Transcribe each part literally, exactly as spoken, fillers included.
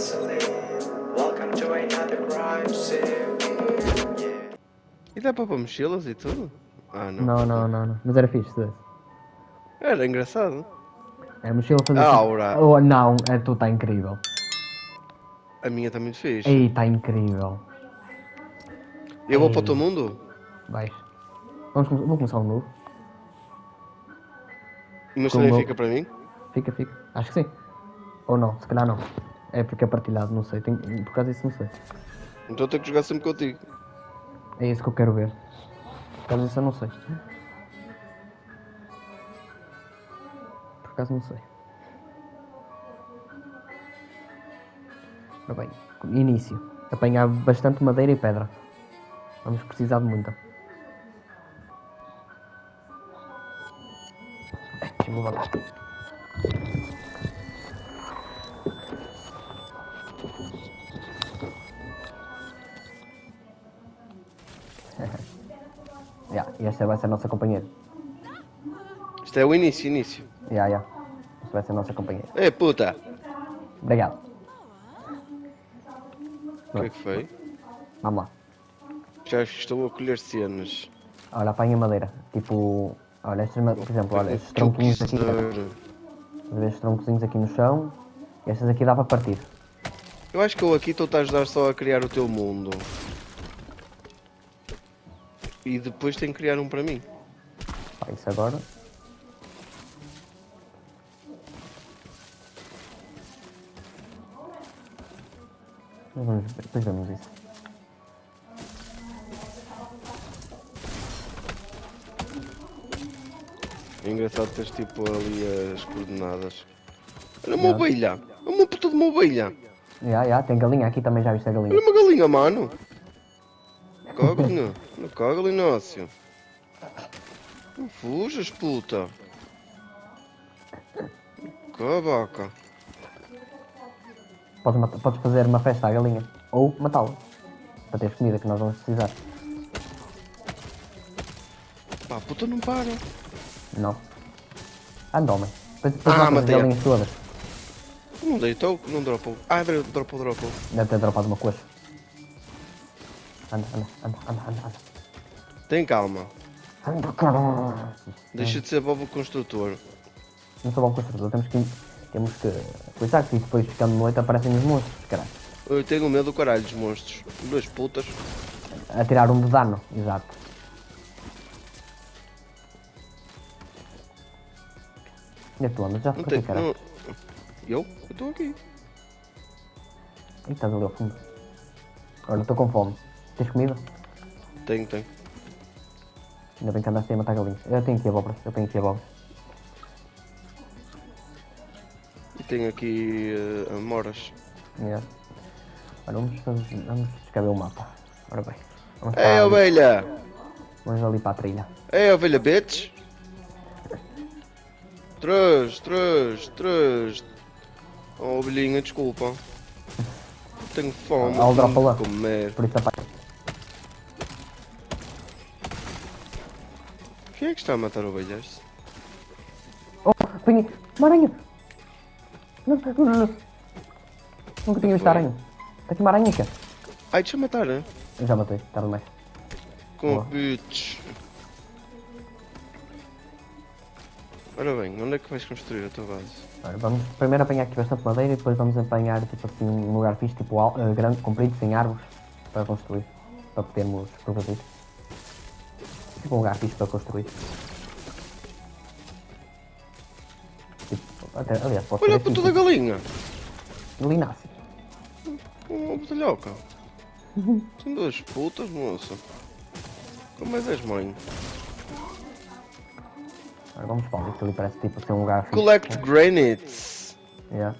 E dá para pôr mochilas e tudo? Ah, não. Não, não, não, não. Mas era fixe, tu. Era engraçado. É a mochila fazer A assim. aura. Oh, não, é, tu está incrível. A minha está muito fixe. Ei, está incrível. Eu vou Ei. para o teu mundo? Vais. Vamos, come- vou começar um novo. Mas Com também o meu- fica para mim? Fica, fica. Acho que sim. Ou não, se calhar não. É porque é partilhado, não sei. Tenho, por causa disso não sei. Então tenho que jogar sempre contigo. É isso que eu quero ver. Por causa disso eu não sei. Por acaso não sei. Ora bem, início. Apanhar bastante madeira e pedra. Vamos precisar de muita. É, deixa-me levantar. Yeah, e esta vai ser a nossa companheira. Isto é o início, início. Yeah, yeah. Esta vai ser a nossa companheira. Ei, puta! Obrigado. O que é que foi? Vamos lá. Já estou a colher cenas. Olha, apanha madeira. Tipo, olha, estas, ma- por exemplo, olha, estes O que eu tronquinhos aqui. quiser. Estás a ver estes troncozinhos aqui no chão. E estas aqui dá para partir. Eu acho que eu aqui estou-te a ajudar só a criar o teu mundo. E depois tenho que criar um para mim. Pá, isso agora. Mas vamos ver, depois vemos isso. É engraçado teres tipo ali as coordenadas. Olha uma Yeah. ovelha! Uma puta de uma ovelha! Já, já, tem galinha aqui também, já viste a galinha. Olha uma galinha, mano! Caga-lhe, não caga-lhe, Inácio. Não fujas, puta! Cabaca! Podes, mata- podes fazer uma festa à galinha. Ou matá-la. Para teres comida que nós vamos precisar. Pá, a puta não para! Não. Anda, homem. Depois, depois Ah, matas as matei-a. galinhas todas. Não deitou? Não dropou. Ah, dro- dropou, dropou. Deve ter dropado uma coxa. Anda, anda, anda, anda, anda, anda. Tem calma. Anda, caralho. Deixa de ser bobo construtor. Não sou bom construtor, temos que... Temos que... Cuidado que depois ficando de noite aparecem os monstros, caralho. Eu tenho medo do caralho dos monstros. Duas putas. A tirar um de dano, exato. Onde é que tu andas? Já Não fica tem. aqui, caralho. Não... Eu? Eu estou aqui. Ih, estás ali ao fundo. Olha, estou com fome. Tens comida? Tenho, tenho. Ainda bem que andaste aí a matar galinhas. Eu tenho aqui abóboras, eu tenho aqui abóboras. E tenho aqui uh, amoras. Yeah. Olha, vamos, vamos, vamos descrever o mapa. Ora bem. Vamos, Ei, para ali, ovelha! vamos ali para a trilha. Ei, ovelha, bitch! Três, três, três. Oh, ovelhinha, desculpa. Tenho fome. Ela dropa lá. tenho que comer. Por isso apaga. Quem é que está a matar ovelhas? Oh, apanhei! Uma aranha! Não, não, não, não. Nunca tinha visto a aranha. Está aqui uma aranha, cara. Ai, deixa eu matar, hein? Eu já matei, tarde demais. Com Boa. bitch. Ora bem, onde é que vais construir a tua base? Olha, vamos primeiro apanhar aqui bastante madeira e depois vamos apanhar tipo assim um lugar fixe, tipo al- eh, grande, comprido, sem árvores, para construir. Para podermos produzir. Tipo um lugar fixe para construir. Tipo, até, aliás, pode Olha ser a puta da assim, galinha! tipo, lináceo. Uma botalhoca. São duas putas, moça. Como é que és mãe? Agora vamos para ali, que ali parece tipo ser um lugar fixe. Collect granites. Yeah.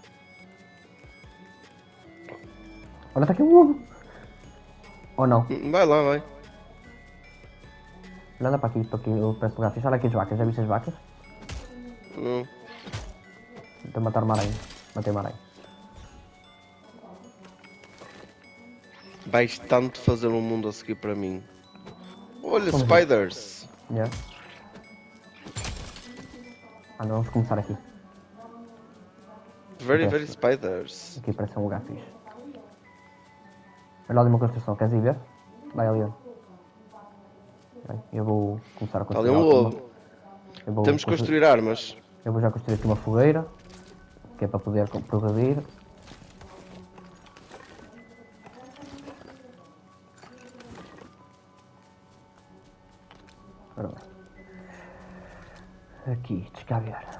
Olha, está aqui um lobo! Ou não? Hum, Vai lá, vai. Olha, anda para aqui, para aqui, eu parece um lugar fixe. Olha aqui as vacas, já viste as vacas? Não. Estou a matar uma aranha. Matei uma aranha. Vais tanto fazer um mundo a seguir para mim. Olha, Vamos spiders. Yeah. Ah, não, vamos começar aqui. Very, Parece- very spiders. Aqui parece um lugar fixe. Olha ali uma construção, queres ir ver? Vai ali. Bem, eu vou começar a Está ali construir. um alguma- lobo. Eu vou Temos que construir- construir armas. Eu vou já construir aqui uma fogueira, que é para poder co- progredir. Ora bem. Aqui, descavear.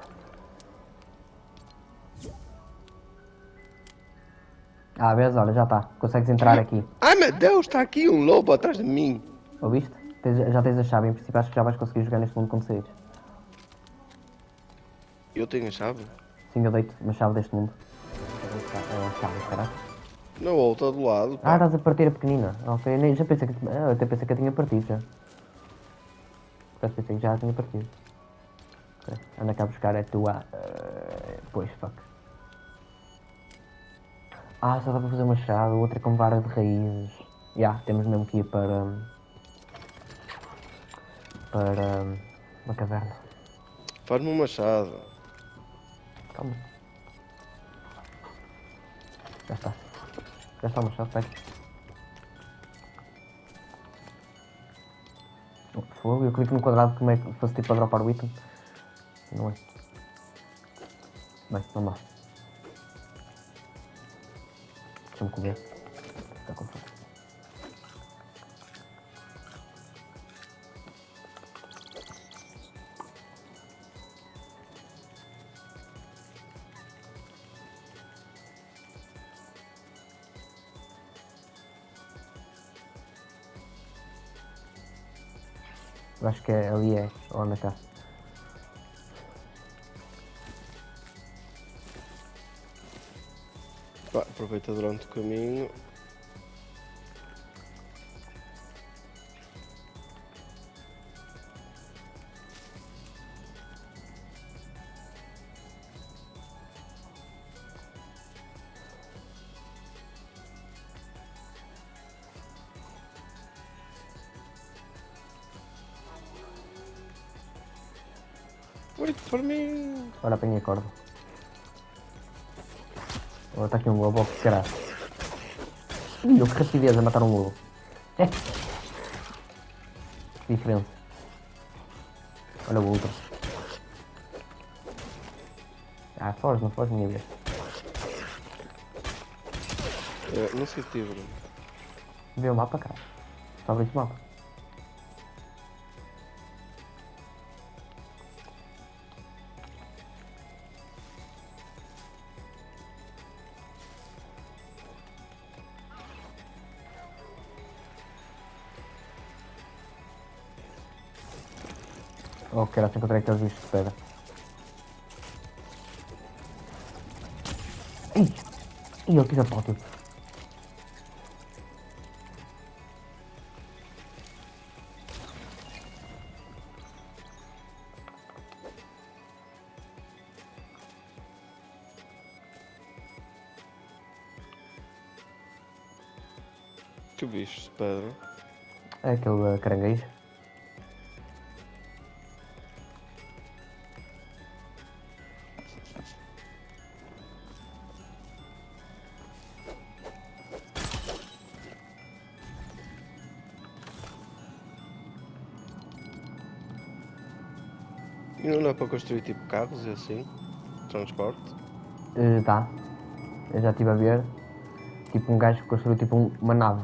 Ah, vês? Olha, já está. Consegues entrar aqui. Ai meu Deus, está aqui um lobo atrás de mim. Ouviste? Tens- já tens a chave. Em princípio, acho que já vais conseguir jogar neste mundo quando saíres. Eu tenho a chave. Sim, eu dei-te uma chave deste mundo. É uma chave, caralho. Na outra do lado. Ah, Pá. estás a partir a pequenina. Ok, nem, já pensei que. Ah, eu até pensei que eu tinha partido já. Já pensei que já a tinha partido. Ok, anda cá a buscar a tua. Uh, pois, fuck. Ah, só dá para fazer uma chave, outra é com vara de raízes. Já, yeah, temos mesmo que ir para. para. uma caverna. Faz-me uma chave. Calma. Já está. Já está uma chave, pega. Oh, fogo, eu clico no quadrado como é que fosse tipo para dropar o item. Não é. Bem, vamos lá. Deixa-me comer. Está com fome. Eu acho que é, ali é. Ou anda cá. Pá, aproveita durante o caminho. Wait for me. Ora, apanhei a corda. Agora está aqui um lobo, que caralho. Ih, eu que rapidez a matar um lobo. É. Que diferença. Olha o outro. Ah, foge, não foge, minha vez. É, não sei te Bruno. Vê o mapa, cara. Só abrir esse mapa. Oh, caralho, se encontrei aqueles bichos de pedra. Ih! Ih, ele tira pau, tipo. Que bicho de pedra. É aquele uh, caranguejo. E não dá para construir tipo carros e assim? Transporte? Uh, tá. Eu já estive a ver. Tipo um gajo que construiu tipo um- uma nave.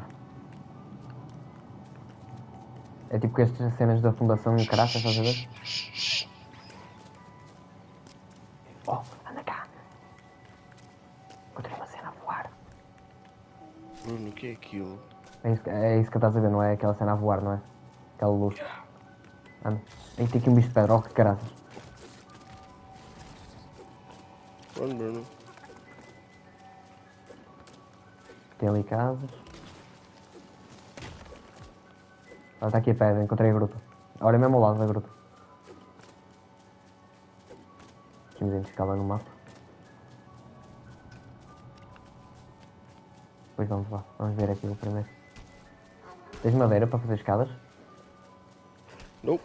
É tipo que estas cenas da fundação em caraças, estás a ver? Oh, anda cá. Encontrei uma cena a voar. Bruno, o que é aquilo? É isso, que- é isso que estás a ver, não é? Aquela cena a voar, não é? Aquela luz. Anda. Aí tem aqui um bicho de pedra, oh que caraças. Bruno, Bruno. Tem ali casas. Olha, está aqui a pedra, encontrei a gruta. Agora é mesmo ao lado da gruta. Aqui me escala no mapa. Depois vamos lá, vamos ver aqui o primeiro. Tens madeira para fazer escadas? Não.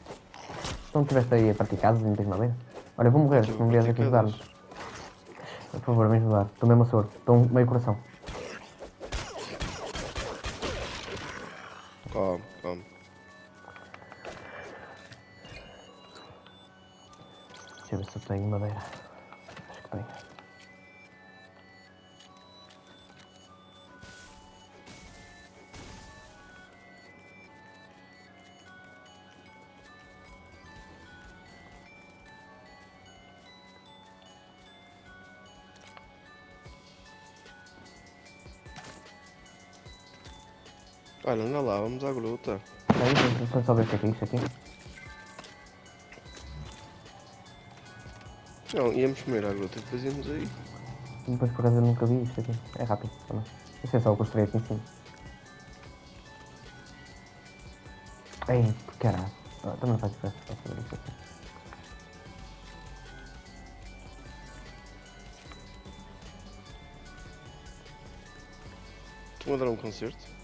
Se não estiveste aí a partir casas e não tens madeira? Olha, eu vou morrer se não vieres aqui ajudar-me. Por favor, vem ajudar. Estou mesmo a soro. Estou meio coração. Calma, calma. Deixa eu ver se eu tenho madeira. Acho que tenho. Olha, anda lá, vamos à gruta. Aí, deixa eu só ver o que é que é isto aqui. Não, íamos primeiro à gruta e depois íamos aí. Depois por acaso eu nunca vi isto aqui. É rápido também. Isso é só eu construir aqui em cima. Ei, que caralho. Ah, também não faz diferença para fazer isso aqui. Estão a dar um concerto?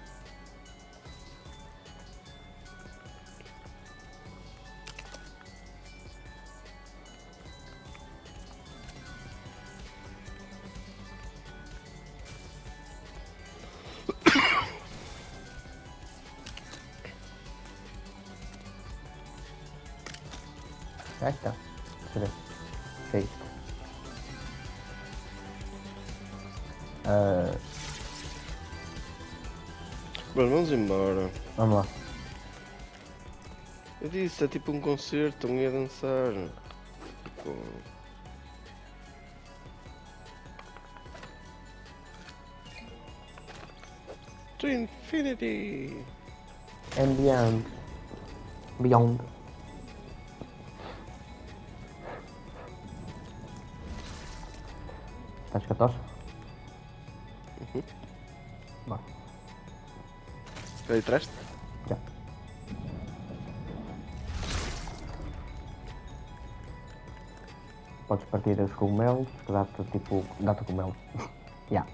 Aí está. Deixa eu ver. O que é isto? Uh, Bom, vamos embora. vamos lá. Eu disse, é tipo um concerto, estão aí a dançar. Tipo... To infinity! And beyond. Beyond. Estás com a tocha? Uhum. Bora. Aí atrás? Já. Podes partir os cogumelos, que dá-te tipo. dá-te cogumelo. Já.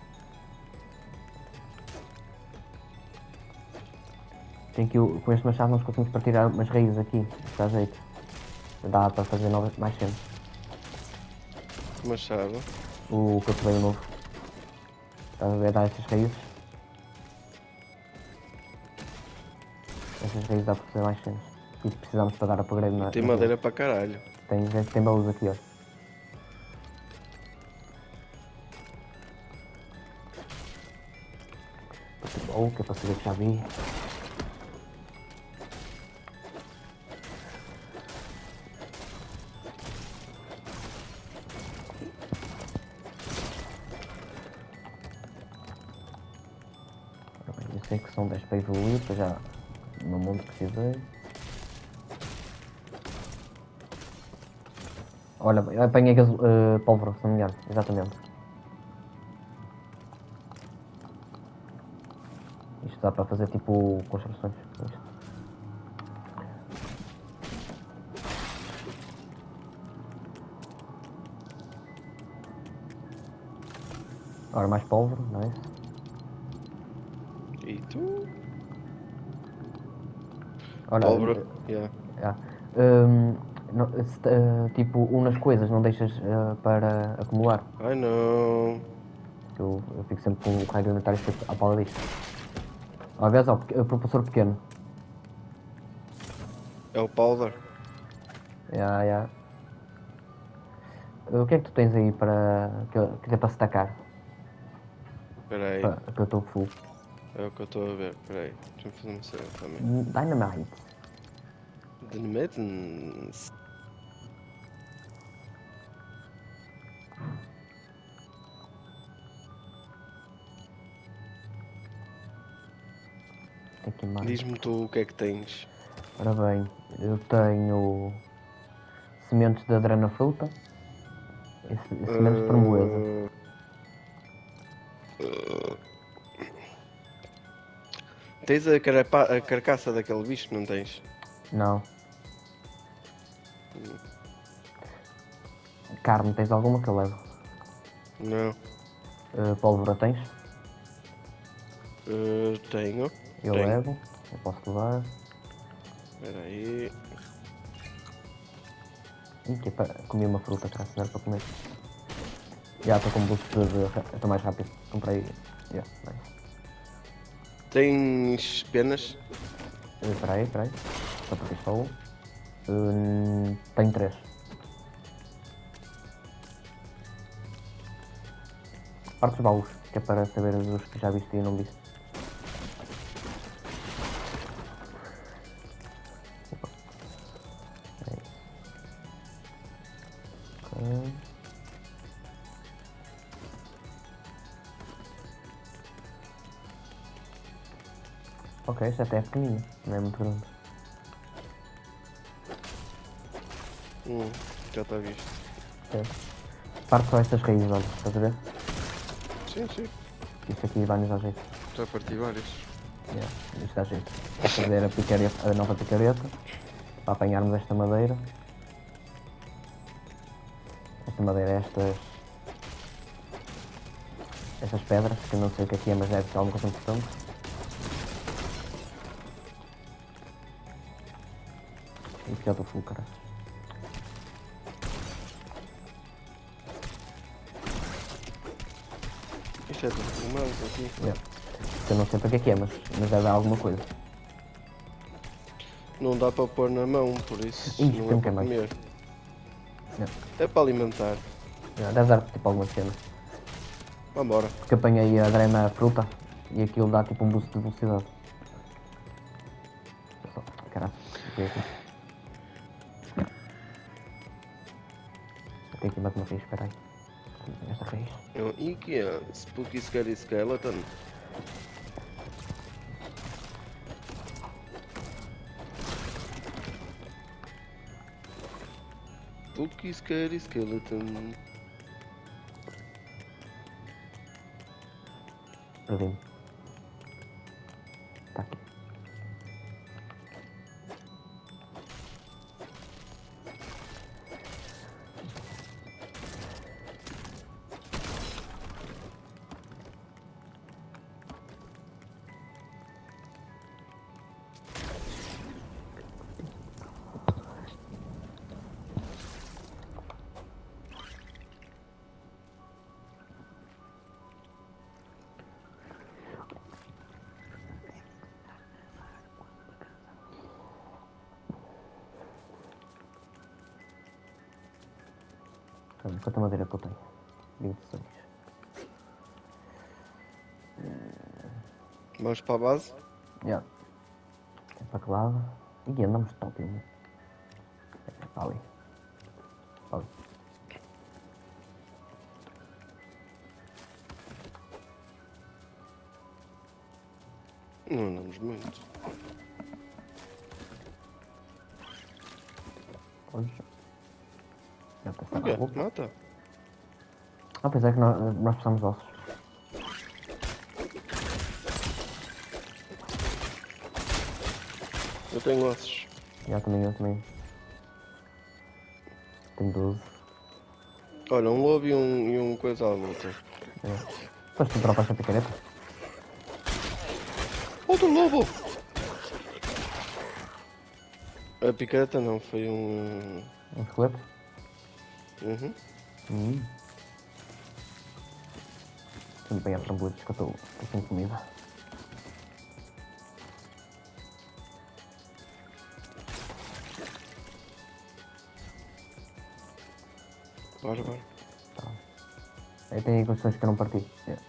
Tem que o- com este machado nós conseguimos partir umas raízes aqui, dá jeito. Dá para fazer novas, mais cenas. Machado. O que eu te veio novo. Estás a ver? Dá estas raízes. Estas raízes dá para fazer mais cenas. E precisamos para dar upgrade na. Tem na madeira para caralho. Tem, tem baús aqui, ó. Ou que é para saber que já vi. Eu sei que são dez para evoluir, para já no mundo precisei. Olha, eu apanhei aquele uh, pólvora, se não me engano, exatamente. Isto dá para fazer tipo construções. Isto. Ora, mais pólvora, não é isso? E tu? Olha, Pólvora. uh, Yeah. yeah. Um, não, se, uh, tipo, unas coisas não deixas uh, para acumular. Ai não. Eu, eu fico sempre com o raio de inventário sempre à pala disto. Às vezes, ó, o propulsor pequeno. É o powder. Yeah, yeah. O que é que tu tens aí para que, eu- que dê para se tacar? Espera aí. Para, que eu estou full. É o que eu estou a ver. Espera aí. Deixa-me fazer uma cena também. Dynamite. Dynamite. Tem aqui mais. Diz-me tu o que é que tens. Ora bem, eu tenho sementes de adrena fruta e se- e sementes de framboesa. Uh, Tens a, carapa- a carcaça daquele bicho, não tens? Não. Carne, tens alguma que eu levo? Não. Uh, pólvora tens? Uh, tenho. Eu Tenho. levo. Eu posso levar. Espera aí. Ih, que é para comer uma fruta, cara, se não era para comer. Já estou com boost de. de estou mais rápido. Comprei. Yeah, nice. Tens penas? Uh, Peraí, peraí. Só porque isto falou. Uh, tenho três. Parte dos baús, que é para saber os que já viste e não viste. Ok. Ok, esta até é pequenina, não é muito grande. Hum, já está visto. É. Parte só estas raízes, olha, estás a ver? Sim, sim. Isto aqui vai-nos dar jeito. Já parti vários. Yeah, isto dá jeito. Vou fazer a, picareta, a nova picareta para apanharmos esta madeira. Esta madeira é estas. Estas pedras, que eu não sei o que é que é, mas deve ser alguma coisa importante. E já estou full, cara. Isto é tudo filmado aqui. Yeah. Eu não sei para que é que é, mas, mas deve dar alguma coisa. Não dá para pôr na mão, por isso Ih, não tem é que é para mais. comer. Yeah. É para alimentar. Yeah, deve dar tipo alguma cena. Vambora. Porque apanhei a drena fruta e aquilo dá tipo um boost de velocidade. Caralho, fiquei aqui. Tem aqui mais uma raiz, espera aí. Esta raiz. E que é? Spooky Scary Skeleton. Spooky Scary Skeleton. Perdi-me. Tá aqui. Então, quanta madeira que eu tenho? vinte e seis. Vamos para a base? Yeah. É para que lado? Ih, andamos top, né? É para ali. Para ali. Não andamos muito. Hoje. Já está O quê? na boca. Mata? Ah, pois é que nós, nós precisamos de ossos. Eu tenho ossos. Já também, eu também. Tenho doze. Olha, um lobo e um, e um coisa à luta. É. Depois tu dropas esta picareta. Outro lobo! A picareta não, foi um... Um esqueleto. Uhum. Hum. Deixa-me pegar trambolhos que eu estou sem comida. Bora, bora. Tá. Aí tem aí construções que eu não parti. Yeah.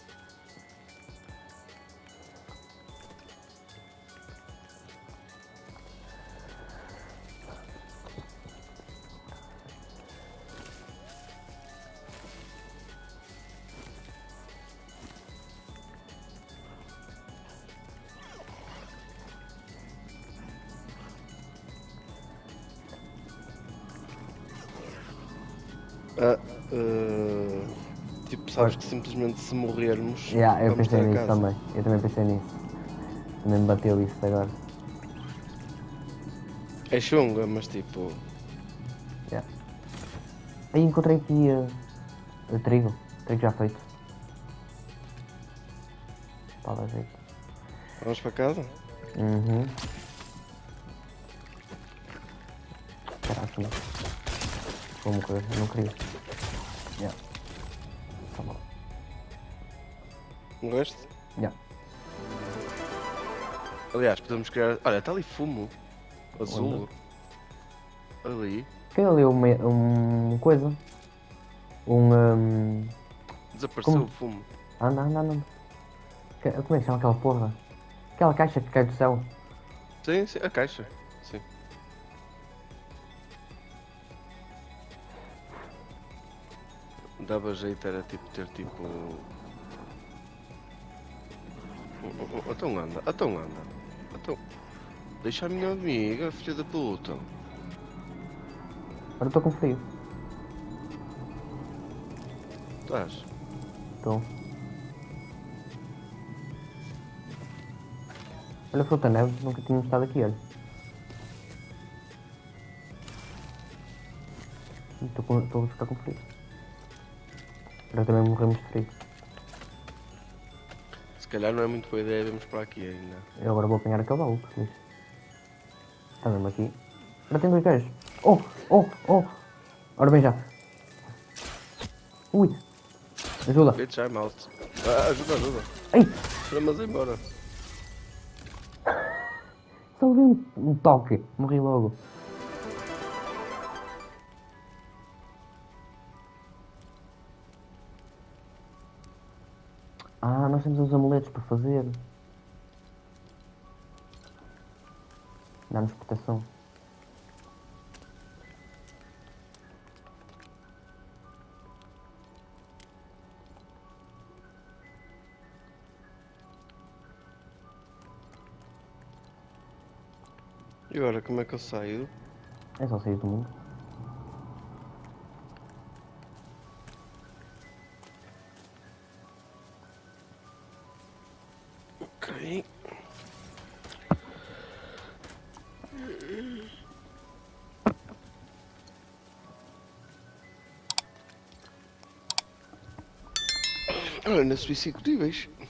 Ah, uh, tipo, sabes que simplesmente se morrermos, Yeah, eu vamos pensei ter a nisso casa. também. Eu também pensei nisso. Também me bateu isso agora. É chunga, mas tipo... Yeah. Aí encontrei aqui uh, uh, trigo. Trigo já feito. Pá, dá jeito. Vamos para casa? Uhum. Caraca, não. Vou morrer, eu não queria. Yeah. Tá bom. Não gosto? Já. Aliás, podemos criar. Olha, está ali fumo. Azul. Ali. Tem ali uma um coisa. Um. um... Desapareceu Como? o fumo. Anda, anda, anda. Que- Como é que se chama aquela porra? Aquela caixa que cai do céu. Sim, sim, a caixa. Sim. Dava jeito, era tipo ter tipo. um- um- um- Então anda, então anda. Então. Deixa a minha amiga, filha da puta. Agora estou com frio. Estás? Estou. Olha, fruta neve, nunca tínhamos estado aqui, olha. Estou com- estou a ficar com frio. Agora também morremos de frio. Se calhar não é muito boa ideia vermos para aqui ainda. Eu agora vou apanhar aquele baú, por isso. Está mesmo aqui. Agora tem dois gajos. Oh, oh, oh. Ora bem já. Ui. Ajuda. Bitch, I'm out. Ah, ajuda, ajuda. Ei, Vamos embora. só levei um, um toque. Morri logo. Ah, nós temos uns amuletos para fazer. Dá-nos proteção. E agora, como é que eu saio? É só sair do mundo. Ok. Olha, na Suíça executíveis.